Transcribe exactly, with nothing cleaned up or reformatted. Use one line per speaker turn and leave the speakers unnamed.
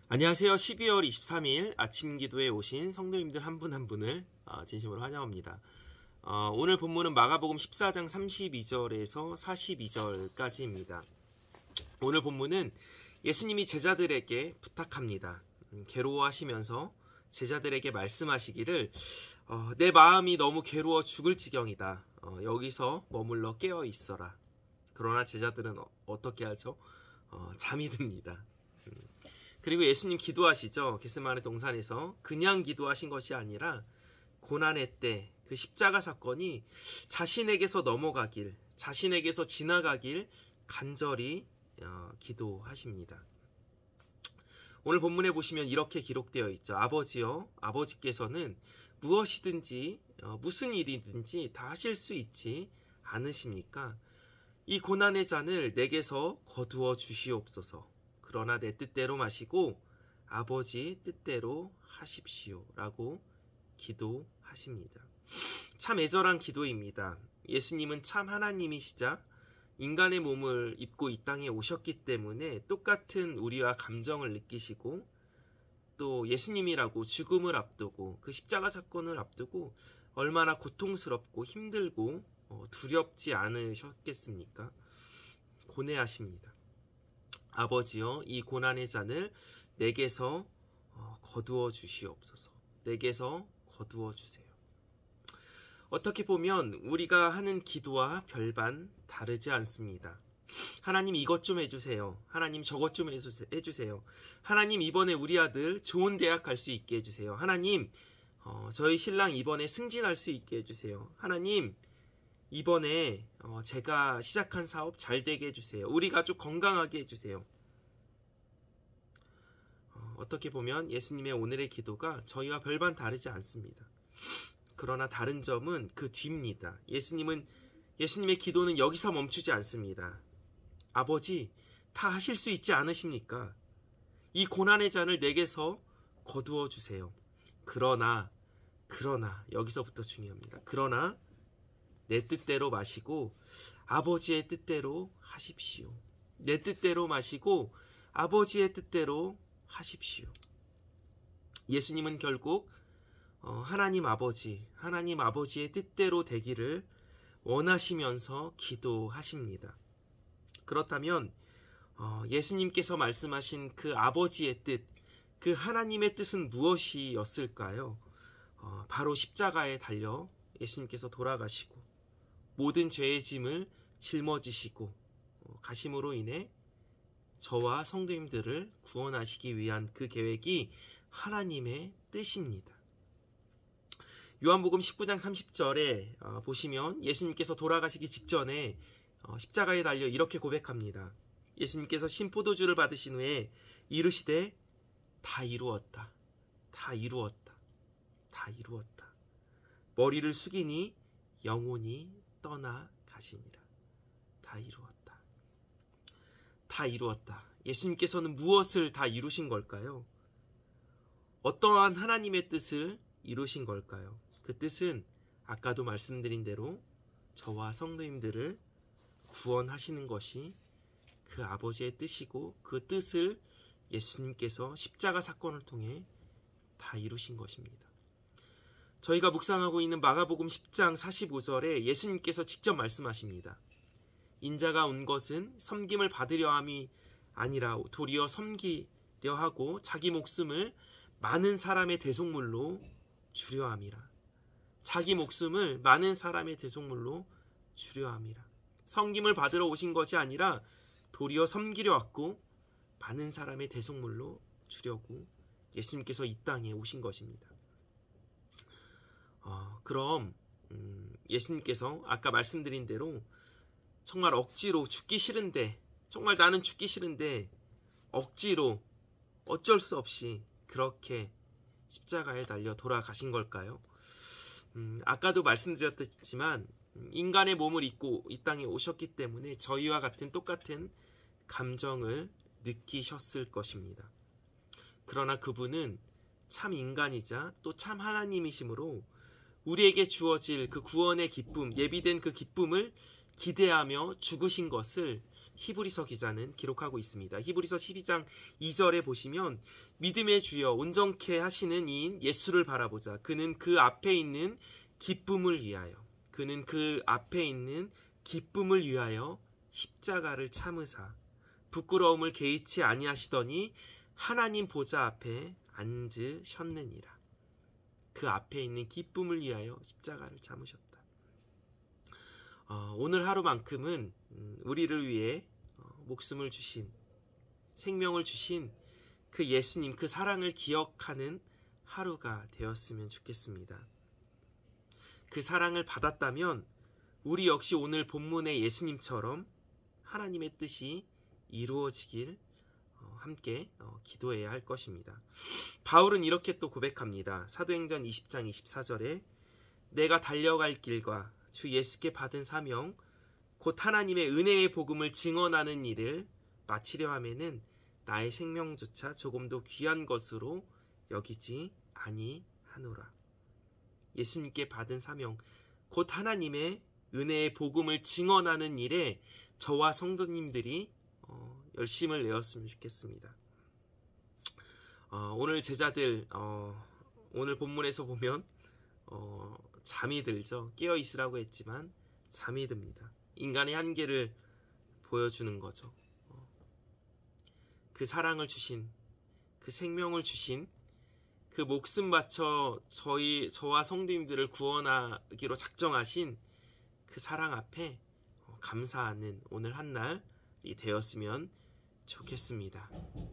안녕하세요. 십이월 이십삼일 아침 기도에 오신 성도님들 한 분 한 분을 진심으로 환영합니다. 어, 오늘 본문은 마가복음 십사장 삼십이절에서 사십이절까지입니다. 오늘 본문은 예수님이 제자들에게 부탁합니다. 음, 괴로워하시면서 제자들에게 말씀하시기를 어, 내 마음이 너무 괴로워 죽을 지경이다. 어, 여기서 머물러 깨어 있어라. 그러나 제자들은 어, 어떻게 하죠? 어, 잠이 듭니다. 음. 그리고 예수님 기도하시죠. 겟세마네 동산에서 그냥 기도하신 것이 아니라 고난의 때 그 십자가 사건이 자신에게서 넘어가길, 자신에게서 지나가길 간절히 어, 기도하십니다. 오늘 본문에 보시면 이렇게 기록되어 있죠. 아버지여, 아버지께서는 무엇이든지 어, 무슨 일이든지 다 하실 수 있지 않으십니까? 이 고난의 잔을 내게서 거두어 주시옵소서. 그러나 내 뜻대로 마시고 아버지 뜻대로 하십시오 라고 기도하십니다. 참 애절한 기도입니다. 예수님은 참 하나님이시자 인간의 몸을 입고 이 땅에 오셨기 때문에 똑같은 우리와 감정을 느끼시고 또 예수님이라고 죽음을 앞두고 그 십자가 사건을 앞두고 얼마나 고통스럽고 힘들고 두렵지 않으셨겠습니까? 고뇌하십니다. 아버지여, 이 고난의 잔을 내게서 거두어 주시옵소서. 내게서 거두어 주세요. 어떻게 보면 우리가 하는 기도와 별반 다르지 않습니다. 하나님 이것 좀 해주세요. 하나님 저것 좀 해주세요. 하나님 이번에 우리 아들 좋은 대학 갈 수 있게 해주세요. 하나님 어, 저희 신랑 이번에 승진할 수 있게 해주세요. 하나님 이번에 어, 제가 시작한 사업 잘 되게 해주세요. 우리 가족 건강하게 해주세요. 어, 어떻게 보면 예수님의 오늘의 기도가 저희와 별반 다르지 않습니다. 그러나 다른 점은 그 뒤입니다. 예수님은 예수님의 기도는 여기서 멈추지 않습니다. 아버지, 다 하실 수 있지 않으십니까? 이 고난의 잔을 내게서 거두어 주세요. 그러나 그러나 여기서부터 중요합니다. 그러나 내 뜻대로 마시고 아버지의 뜻대로 하십시오. 내 뜻대로 마시고 아버지의 뜻대로 하십시오. 예수님은 결국 하나님 아버지, 하나님 아버지의 뜻대로 되기를 원하시면서 기도하십니다. 그렇다면 예수님께서 말씀하신 그 아버지의 뜻, 그 하나님의 뜻은 무엇이었을까요? 바로 십자가에 달려 예수님께서 돌아가시고 모든 죄의 짐을 짊어지시고 가심으로 인해 저와 성도님들을 구원하시기 위한 그 계획이 하나님의 뜻입니다. 요한복음 십구장 삼십절에 보시면 예수님께서 돌아가시기 직전에 십자가에 달려 이렇게 고백합니다. 예수님께서 신포도주를 받으신 후에 이르시되 다 이루었다. 다 이루었다. 다 이루었다. 머리를 숙이니 영혼이 떠나 가시니라. 다 이루었다. 다 이루었다. 예수님께서는 무엇을 다 이루신 걸까요? 어떠한 하나님의 뜻을 이루신 걸까요? 그 뜻은 아까도 말씀드린 대로 저와 성도님들을 구원하시는 것이 그 아버지의 뜻이고 그 뜻을 예수님께서 십자가 사건을 통해 다 이루신 것입니다. 저희가 묵상하고 있는 마가복음 십장 사십오절에 예수님께서 직접 말씀하십니다. 인자가 온 것은 섬김을 받으려 함이 아니라 도리어 섬기려 하고 자기 목숨을 많은 사람의 대속물로 주려 함이라. 자기 목숨을 많은 사람의 대속물로 주려 함이라. 섬김을 받으러 오신 것이 아니라 도리어 섬기려 왔고 많은 사람의 대속물로 주려고 예수님께서 이 땅에 오신 것입니다. 어, 그럼 음, 예수님께서 아까 말씀드린 대로 정말 억지로 죽기 싫은데 정말 나는 죽기 싫은데 억지로 어쩔 수 없이 그렇게 십자가에 달려 돌아가신 걸까요? 음, 아까도 말씀드렸지만 인간의 몸을 입고 이 땅에 오셨기 때문에 저희와 같은 똑같은 감정을 느끼셨을 것입니다. 그러나 그분은 참 인간이자 또 참 하나님이시므로 우리에게 주어질 그 구원의 기쁨, 예비된 그 기쁨을 기대하며 죽으신 것을 히브리서 기자는 기록하고 있습니다. 히브리서 십이 장 이 절에 보시면 믿음의 주여 온전케 하시는 이인 예수를 바라보자. 그는 그 앞에 있는 기쁨을 위하여 그는 그 앞에 있는 기쁨을 위하여 십자가를 참으사 부끄러움을 개의치 아니하시더니 하나님 보좌 앞에 앉으셨느니라. 그 앞에 있는 기쁨을 위하여 십자가를 참으셨다. 어, 오늘 하루만큼은 우리를 위해 목숨을 주신, 생명을 주신 그 예수님, 그 사랑을 기억하는 하루가 되었으면 좋겠습니다. 그 사랑을 받았다면 우리 역시 오늘 본문의 예수님처럼 하나님의 뜻이 이루어지길 함께 기도해야 할 것입니다. 바울은 이렇게 또 고백합니다. 사도행전 이십 장 이십사 절에 내가 달려갈 길과 주 예수께 받은 사명 곧 하나님의 은혜의 복음을 증언하는 일을 마치려 하면은 나의 생명조차 조금도 귀한 것으로 여기지 아니하노라. 예수님께 받은 사명 곧 하나님의 은혜의 복음을 증언하는 일에 저와 성도님들이 어, 열심을 내었으면 좋겠습니다. 어, 오늘 제자들 어, 오늘 본문에서 보면 어, 잠이 들죠. 깨어 있으라고 했지만 잠이 듭니다. 인간의 한계를 보여주는 거죠. 어, 그 사랑을 주신, 그 생명을 주신, 그 목숨 바쳐 저희 저와 성도님들을 구원하기로 작정하신 그 사랑 앞에 감사하는 오늘 한 날이 되었으면 좋겠습니다.